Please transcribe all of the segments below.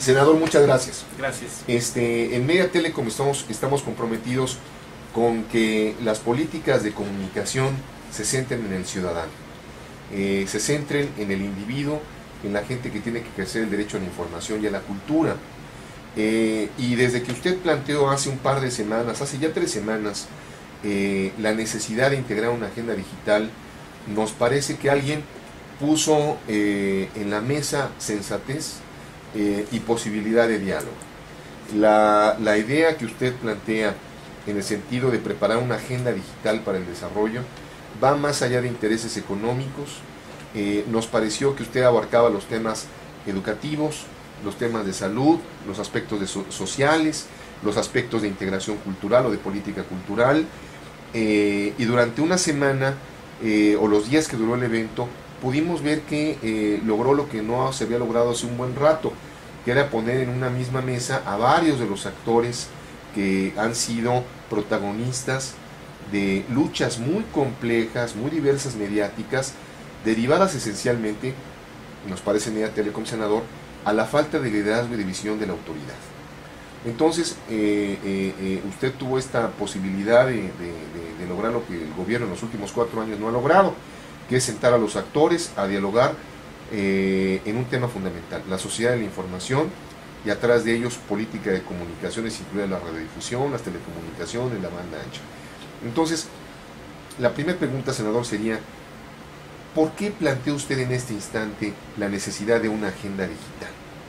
Senador, muchas gracias. Gracias. En Media Telecom estamos comprometidos con que las políticas de comunicación se centren en el ciudadano, se centren en el individuo, en la gente que tiene que ejercer el derecho a la información y a la cultura. Y desde que usted planteó hace un par de semanas, hace ya 3 semanas, la necesidad de integrar una agenda digital, nos parece que alguien puso en la mesa sensatez y posibilidad de diálogo. La idea que usted plantea en el sentido de preparar una agenda digital para el desarrollo va más allá de intereses económicos. Nos pareció que usted abarcaba los temas educativos, los temas de salud, los aspectos sociales, los aspectos de integración cultural o de política cultural, y durante una semana o los días que duró el evento pudimos ver que logró lo que no se había logrado hace un buen rato, que era poner en una misma mesa a varios de los actores que han sido protagonistas de luchas muy complejas, muy diversas mediáticas, derivadas esencialmente, nos parece Media Telecom, senador, a la falta de liderazgo y de visión de la autoridad. Entonces, usted tuvo esta posibilidad de lograr lo que el gobierno en los últimos 4 años no ha logrado, que es sentar a los actores a dialogar en un tema fundamental, la sociedad de la información, y atrás de ellos política de comunicaciones, incluida la radiodifusión, las telecomunicaciones, la banda ancha. Entonces, la primera pregunta, senador, sería: ¿por qué plantea usted en este instante la necesidad de una agenda digital?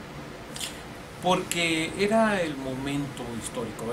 Porque era el momento histórico.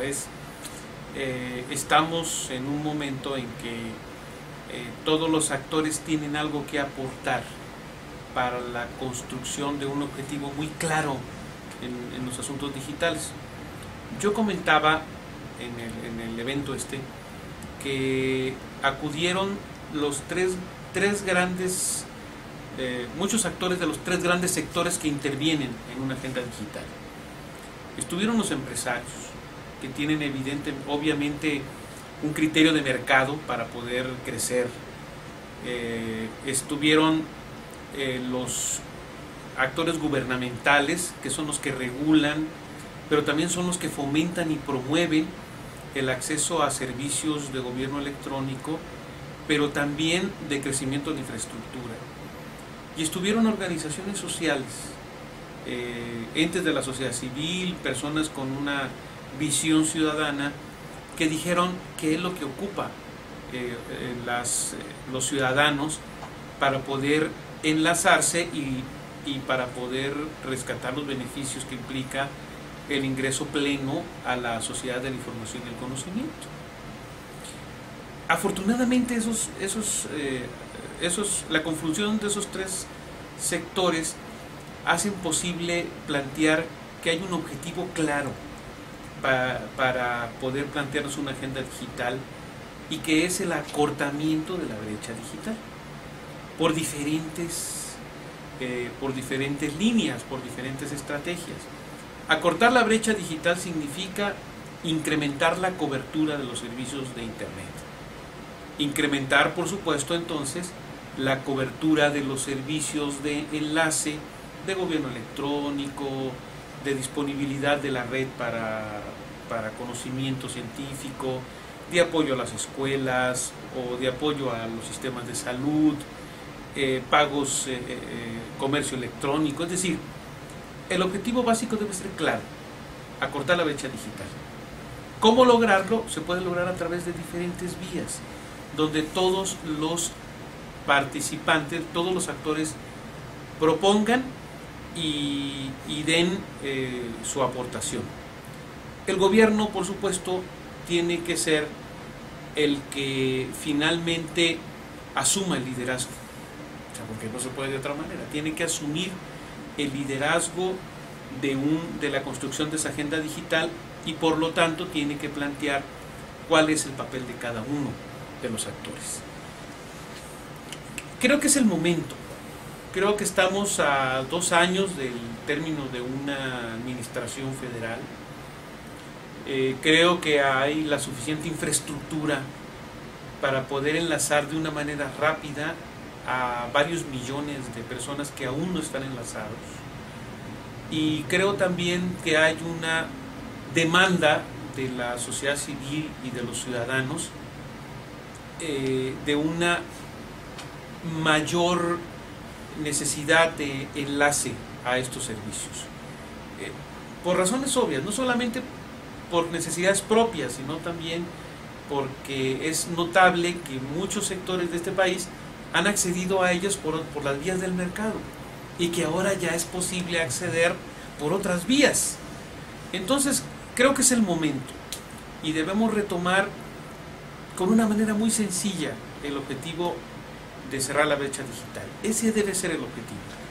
Estamos en un momento en que todos los actores tienen algo que aportar para la construcción de un objetivo muy claro en los asuntos digitales. Yo comentaba en el evento que acudieron los tres grandes, muchos actores de los 3 grandes sectores que intervienen en una agenda digital. Estuvieron los empresarios, que tienen obviamente un criterio de mercado para poder crecer. Estuvieron los actores gubernamentales, que son los que regulan, pero también son los que fomentan y promueven el acceso a servicios de gobierno electrónico, pero también de crecimiento de infraestructura. Y estuvieron organizaciones sociales, entes de la sociedad civil, personas con una visión ciudadana, que dijeron qué es lo que ocupa los ciudadanos para poder enlazarse y para poder rescatar los beneficios que implica el ingreso pleno a la sociedad de la información y el conocimiento. Afortunadamente la conjunción de esos 3 sectores hacen posible plantear que hay un objetivo claro para poder plantearnos una agenda digital, y que es el acortamiento de la brecha digital por diferentes líneas, por diferentes estrategias. Acortar la brecha digital significa incrementar la cobertura de los servicios de Internet. Incrementar, por supuesto, entonces, la cobertura de los servicios de enlace de gobierno electrónico, de disponibilidad de la red para conocimiento científico, de apoyo a las escuelas o de apoyo a los sistemas de salud, pagos, comercio electrónico. Es decir, el objetivo básico debe ser claro: acortar la brecha digital. ¿Cómo lograrlo? Se puede lograr a través de diferentes vías, donde todos los participantes, todos los actores propongan y den su aportación. El gobierno, por supuesto, tiene que ser el que finalmente asuma el liderazgo, porque no se puede de otra manera. Tiene que asumir el liderazgo de la construcción de esa agenda digital, y por lo tanto tiene que plantear cuál es el papel de cada uno de los actores. Creo que es el momento. Creo que estamos a 2 años del término de una administración federal. Creo que hay la suficiente infraestructura para poder enlazar de una manera rápida a varios millones de personas que aún no están enlazados. y creo también que hay una demanda de la sociedad civil y de los ciudadanos de una mayor necesidad de enlace a estos servicios. Por razones obvias, no solamente por necesidades propias, sino también porque es notable que muchos sectores de este país han accedido a ellos por las vías del mercado y que ahora ya es posible acceder por otras vías. Entonces, creo que es el momento y debemos retomar con una manera muy sencilla el objetivo de cerrar la brecha digital. Ese debe ser el objetivo.